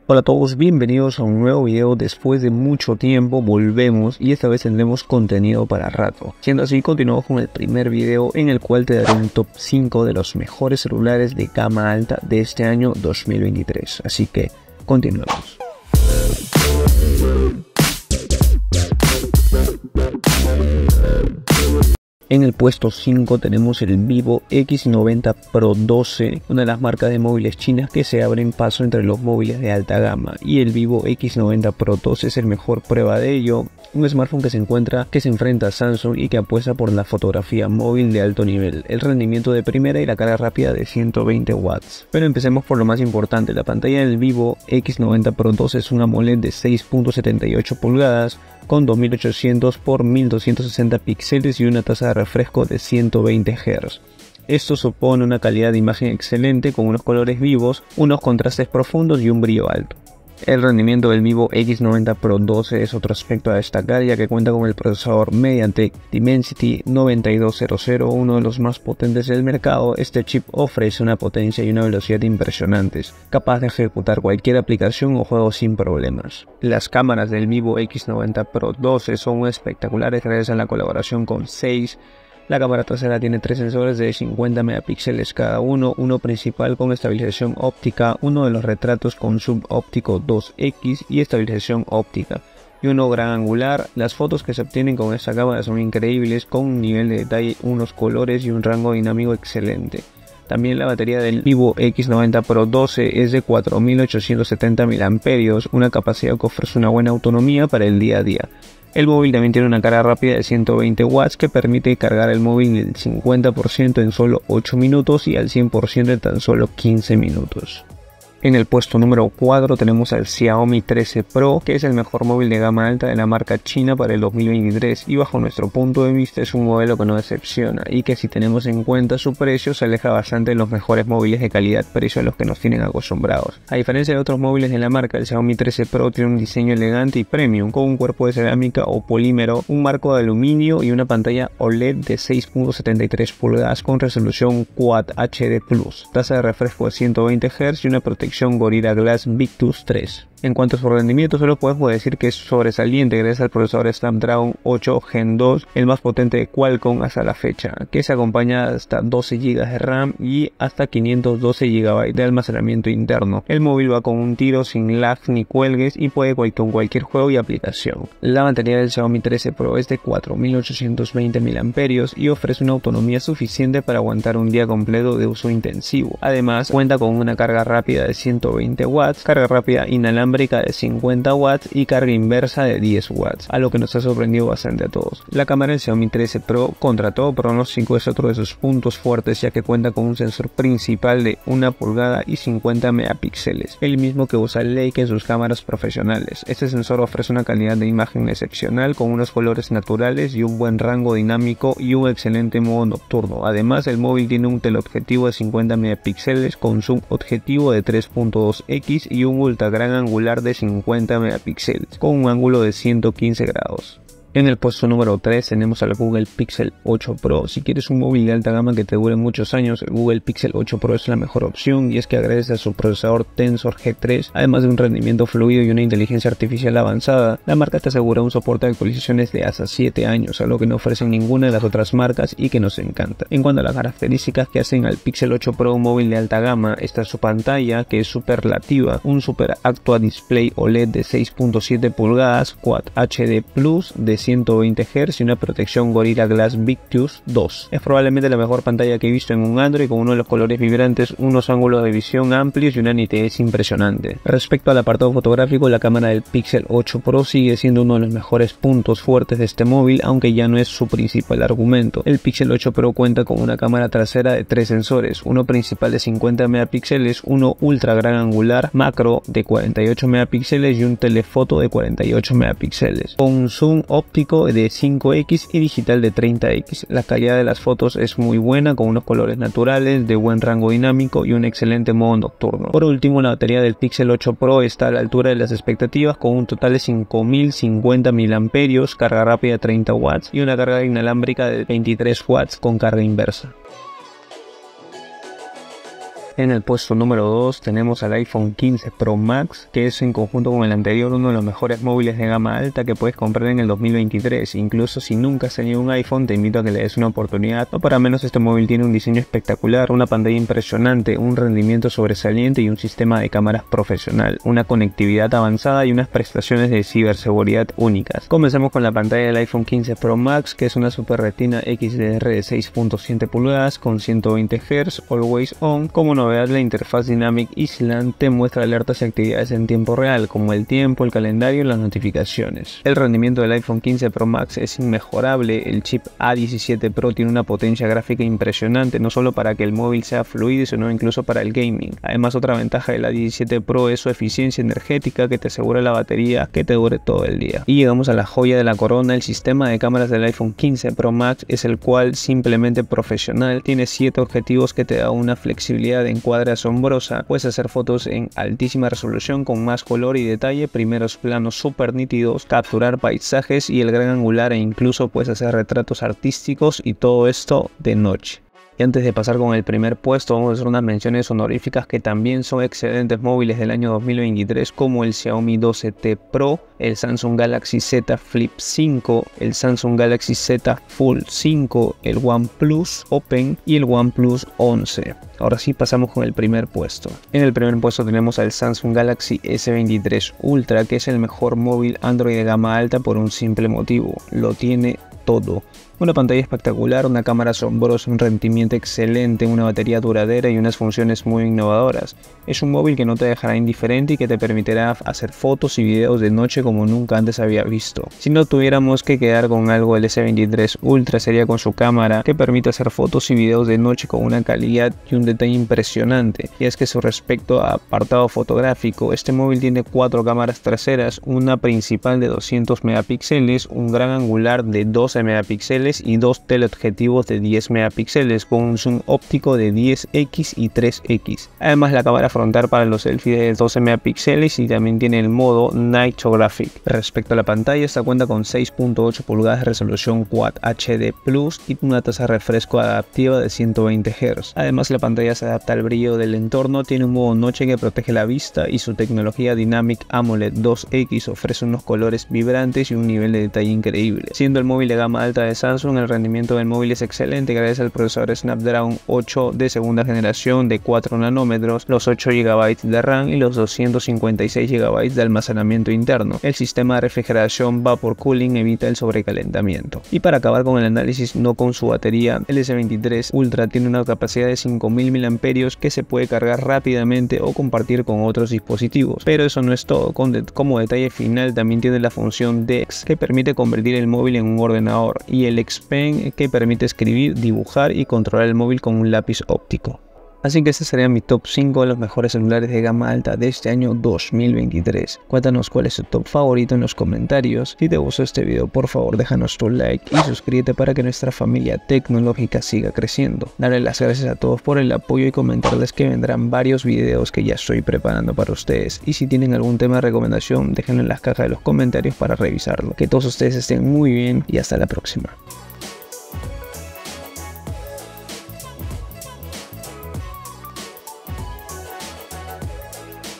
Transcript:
Hola a todos, bienvenidos a un nuevo video. Después de mucho tiempo volvemos y esta vez tendremos contenido para rato. Siendo así, continuamos con el primer video en el cual te daré un top 5 de los mejores celulares de gama alta de este año 2023. Así que continuemos. En el puesto 5 tenemos el Vivo X90 Pro 12, una de las marcas de móviles chinas que se abren paso entre los móviles de alta gama, y el Vivo X90 Pro 12 es el mejor prueba de ello, un smartphone que se enfrenta a Samsung y que apuesta por la fotografía móvil de alto nivel, el rendimiento de primera y la carga rápida de 120 watts. Pero empecemos por lo más importante, la pantalla del Vivo X90 Pro 12 es una AMOLED de 6.78 pulgadas, con 2800 x 1260 píxeles y una tasa de refresco de 120 Hz. Esto supone una calidad de imagen excelente con unos colores vivos, unos contrastes profundos y un brillo alto. El rendimiento del Vivo X90 Pro 12 es otro aspecto a destacar, ya que cuenta con el procesador MediaTek Dimensity 9200, uno de los más potentes del mercado. Este chip ofrece una potencia y una velocidad impresionantes, capaz de ejecutar cualquier aplicación o juego sin problemas. Las cámaras del Vivo X90 Pro 12 son espectaculares gracias a la colaboración con Zeiss. La cámara trasera tiene 3 sensores de 50 megapíxeles cada uno principal con estabilización óptica, uno de los retratos con zoom óptico 2x y estabilización óptica, y uno gran angular. Las fotos que se obtienen con esta cámara son increíbles, con un nivel de detalle, unos colores y un rango dinámico excelente. También la batería del Vivo X90 Pro 12 es de 4870 mAh, una capacidad que ofrece una buena autonomía para el día a día. El móvil también tiene una carga rápida de 120 watts que permite cargar el móvil del 50% en solo 8 minutos y al 100% en tan solo 15 minutos. En el puesto número 4 tenemos al Xiaomi 13 Pro, que es el mejor móvil de gama alta de la marca china para el 2023 y bajo nuestro punto de vista es un modelo que no decepciona y que, si tenemos en cuenta su precio, se aleja bastante de los mejores móviles de calidad-precio a los que nos tienen acostumbrados. A diferencia de otros móviles de la marca, el Xiaomi 13 Pro tiene un diseño elegante y premium, con un cuerpo de cerámica o polímero, un marco de aluminio y una pantalla OLED de 6.73 pulgadas con resolución Quad HD+, tasa de refresco de 120 Hz y una protección Gorilla Glass Victus 3. En cuanto a su rendimiento, solo podemos decir que es sobresaliente gracias al procesador Snapdragon 8 Gen 2, el más potente de Qualcomm hasta la fecha, que se acompaña hasta 12 GB de RAM y hasta 512 GB de almacenamiento interno. El móvil va con un tiro, sin lag ni cuelgues, y puede con cualquier juego y aplicación. La batería del Xiaomi 13 Pro es de 4820 mAh y ofrece una autonomía suficiente para aguantar un día completo de uso intensivo. Además, cuenta con una carga rápida de 120 watts, carga rápida inalámbrica de 50 watts y carga inversa de 10 watts, a lo que nos ha sorprendido bastante a todos. La cámara del Xiaomi 13 Pro, contra todo pronóstico, es otro de sus puntos fuertes, ya que cuenta con un sensor principal de 1 pulgada y 50 megapíxeles, el mismo que usa Leica en sus cámaras profesionales. Este sensor ofrece una calidad de imagen excepcional, con unos colores naturales y un buen rango dinámico y un excelente modo nocturno. Además, el móvil tiene un teleobjetivo de 50 megapíxeles con zoom objetivo de 3.2x y un ultra gran angular de 50 megapíxeles con un ángulo de 115 grados. En el puesto número 3 tenemos al Google Pixel 8 Pro. Si quieres un móvil de alta gama que te dure muchos años, el Google Pixel 8 Pro es la mejor opción, y es que agradece a su procesador Tensor G3, además de un rendimiento fluido y una inteligencia artificial avanzada. La marca te asegura un soporte de actualizaciones de hasta 7 años, algo que no ofrecen ninguna de las otras marcas y que nos encanta. En cuanto a las características que hacen al Pixel 8 Pro un móvil de alta gama, está su pantalla, que es superlativa, un Super Actua Display OLED de 6.7 pulgadas, Quad HD Plus de 120 Hz y una protección Gorilla Glass Victus 2. Es probablemente la mejor pantalla que he visto en un Android, con uno de los colores vibrantes, unos ángulos de visión amplios y una nitidez impresionante. Respecto al apartado fotográfico, la cámara del Pixel 8 Pro sigue siendo uno de los mejores puntos fuertes de este móvil, aunque ya no es su principal argumento. El Pixel 8 Pro cuenta con una cámara trasera de 3 sensores, uno principal de 50 megapíxeles, uno ultra gran angular macro de 48 megapíxeles y un telefoto de 48 megapíxeles, con un zoom óptico de 5x y digital de 30x. La calidad de las fotos es muy buena, con unos colores naturales, de buen rango dinámico y un excelente modo nocturno. Por último, la batería del Pixel 8 Pro está a la altura de las expectativas, con un total de 5050 mAh, carga rápida de 30 watts y una carga inalámbrica de 23 watts con carga inversa. En el puesto número 2 tenemos al iPhone 15 Pro Max, que es en conjunto con el anterior uno de los mejores móviles de gama alta que puedes comprar en el 2023. Incluso si nunca has tenido un iPhone, te invito a que le des una oportunidad. No para menos, este móvil tiene un diseño espectacular, una pantalla impresionante, un rendimiento sobresaliente y un sistema de cámaras profesional, una conectividad avanzada y unas prestaciones de ciberseguridad únicas. Comencemos con la pantalla del iPhone 15 Pro Max, que es una Super Retina XDR de 6.7 pulgadas con 120 Hz, Always On. Como novedad, la interfaz Dynamic Island te muestra alertas y actividades en tiempo real, como el tiempo, el calendario y las notificaciones. El rendimiento del iPhone 15 Pro Max es inmejorable. El chip A17 Pro tiene una potencia gráfica impresionante, no solo para que el móvil sea fluido, sino incluso para el gaming. Además, otra ventaja del A17 Pro es su eficiencia energética, que te asegura la batería que te dure todo el día. Y llegamos a la joya de la corona. El sistema de cámaras del iPhone 15 Pro Max es el cual simplemente profesional. Tiene 7 objetivos que te da una flexibilidad de encuadre asombrosa. Puedes hacer fotos en altísima resolución con más color y detalle, primeros planos súper nítidos, capturar paisajes y el gran angular, e incluso puedes hacer retratos artísticos, y todo esto de noche. Y antes de pasar con el primer puesto, vamos a hacer unas menciones honoríficas que también son excelentes móviles del año 2023, como el Xiaomi 12T Pro, el Samsung Galaxy Z Flip 5, el Samsung Galaxy Z Fold 5, el OnePlus Open y el OnePlus 11. Ahora sí, pasamos con el primer puesto. En el primer puesto tenemos al Samsung Galaxy S23 Ultra, que es el mejor móvil Android de gama alta por un simple motivo: lo tiene todo. Una pantalla espectacular, una cámara asombrosa, un rendimiento excelente, una batería duradera y unas funciones muy innovadoras. Es un móvil que no te dejará indiferente y que te permitirá hacer fotos y videos de noche como nunca antes había visto. Si no tuviéramos que quedar con algo, el S23 Ultra sería con su cámara, que permite hacer fotos y videos de noche con una calidad y un detalle impresionante. Y es que con respecto a apartado fotográfico, este móvil tiene 4 cámaras traseras, una principal de 200 megapíxeles, un gran angular de 12 megapíxeles y 2 teleobjetivos de 10 megapíxeles con un zoom óptico de 10x y 3x. Además, la cámara frontal para los selfies de 12 megapíxeles y también tiene el modo Night Photographic. Respecto a la pantalla, esta cuenta con 6.8 pulgadas de resolución Quad HD Plus y una tasa de refresco adaptiva de 120 Hz. Además, la pantalla se adapta al brillo del entorno, tiene un modo noche que protege la vista y su tecnología Dynamic AMOLED 2X ofrece unos colores vibrantes y un nivel de detalle increíble. Siendo el móvil de gama alta de Samsung, el rendimiento del móvil es excelente gracias al procesador Snapdragon 8 de segunda generación de 4 nanómetros, los 8 GB de RAM y los 256 GB de almacenamiento interno. El sistema de refrigeración Vapor Cooling evita el sobrecalentamiento. Y para acabar con el análisis, no con su batería, el S23 Ultra tiene una capacidad de 5000 mAh que se puede cargar rápidamente o compartir con otros dispositivos. Pero eso no es todo. Como detalle final, también tiene la función DeX, que permite convertir el móvil en un ordenador, y el X Pen, que permite escribir, dibujar y controlar el móvil con un lápiz óptico. Así que este sería mi top 5 de los mejores celulares de gama alta de este año 2023. Cuéntanos cuál es tu top favorito en los comentarios. Si te gustó este video, por favor déjanos tu like y suscríbete para que nuestra familia tecnológica siga creciendo. Darle las gracias a todos por el apoyo y comentarles que vendrán varios videos que ya estoy preparando para ustedes. Y si tienen algún tema de recomendación, déjenlo en las cajas de los comentarios para revisarlo. Que todos ustedes estén muy bien y hasta la próxima.